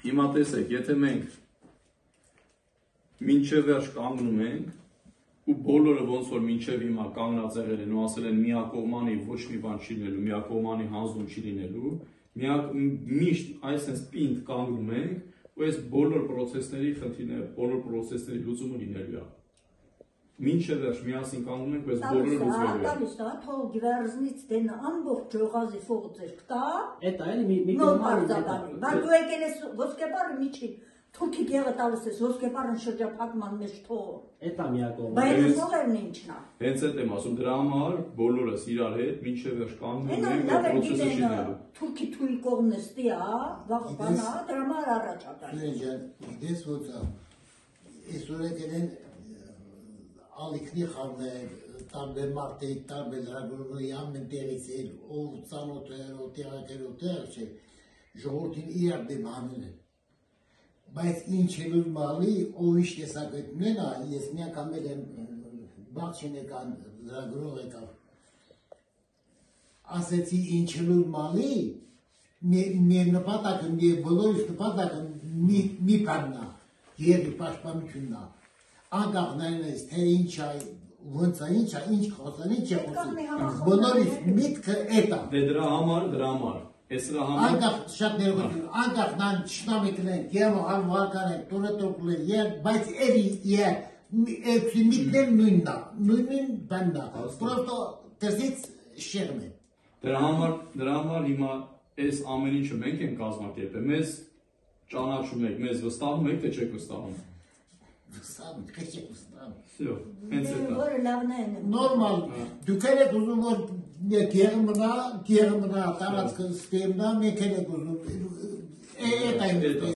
Հիմա տեսեք, եթե մենք մինչև վերջ կանգնում ենք ու բոլորը ոնց որ մինչև հիմա կանգնած եղել են ու ասել են միակողմանի ոչ մի բան չի լինելու, միակողմանի հանձնում չի լինելու, միշտ այսպես պինդ կանգնում ենք ու այս բոլոր process-ների խնդիրները, բոլոր process-ների լուծումը լինելու է։ Մինչև վերջ միասին կանգնում ենք, բայց բոլորը լուծվելու է։ Տալիս է, թող գվերզնից դեն ամբողջ ջողազի ֆողը ձեր կտա։ Էդ այլ մի կողմանի։ Բայց դու եկել ես ոսկեպարը միջին Թուրքի գեղը տալիս ես ոսկեպարն շրջափակման մեջ թող։ Էդ է միակողմանի։ Բայց այս ողերն ինչն է։ Հենց այդ եմ ասում, դրա համար բոլորս իրար հետ մինչև վերջ կանգնում ենք ու process-ը չի լինելու։ Թուրքի թույլ կողմն էստի է, վաղ բանա, դրա համար առաջ ատար։ Ջան, դες ոնց է։ Այսօր եկել են ալիքնի խառնել, տարբեր մարդիկ, տարբեր լրագրողների ամեն տեղից էլ, ով ծանոթ է, ով տեղակերով տեղ չէ, ժողովրդին իրար դեմ հանել են։ Բայց ինչ է նորմալի, ով ինչ տեսակետներ է, ես մի անգամ եմ բախչին եկան լրագրող եկավ, ասեցի ինչ է նորմալի, մեր նպատակը, մեր բոլորիս նպատակը մի բանն է, երկրի պաշտպանությունն է, անկախ նայես, թե ինչ է, ոնց է, ինչ խոսան, ինչ է խոսան, բոլորիս միտքը էդ է։ Դե դրա համար Անկախ շատ ներողություն, անկախ նան չնամիկն են, գերմողալ վարկան են, տունը տորկուլեր, բայց էրի միտներ նույնն է, նույնն բանն է, պրոստո տեսից շեղմ է։ Դրա համար հիմա այս ամեն ինչը մենք ենք կազմակերպել, մեզ ճանաչում եք, մեզ վստահում եք, թե չեք վստահում։ Վստահում, թե չեք վստահում։ Всё, հենց էդ է։ Որը լավն է։ Նորմալ, դուք եք ուզում որ գեղը մնա, տարածքը ստեմնա, մեկ եք ուզում, էդ այն